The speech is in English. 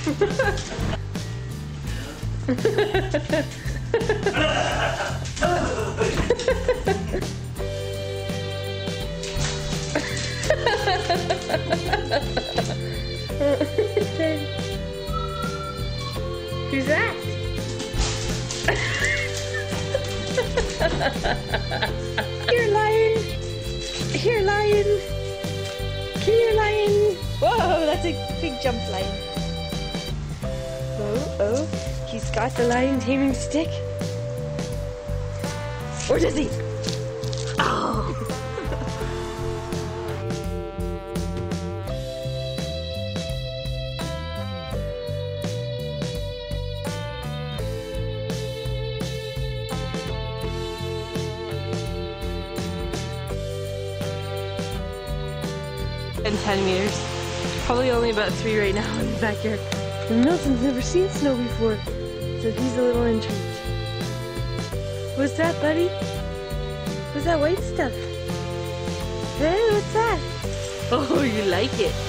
Who's that? Here, lion. Here, lion. Come here, lion. Whoa, that's a big jump, lion. Oh, he's got the lion taming stick. Or does he? Oh. And 10 meters. Probably only about 3 right now in the backyard. And Milton's never seen snow before, so he's a little intrigued. What's that, buddy? What's that white stuff? Hey, what's that? Oh, you like it.